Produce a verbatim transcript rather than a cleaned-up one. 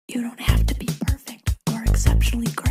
You don't have to be perfect or exceptionally great.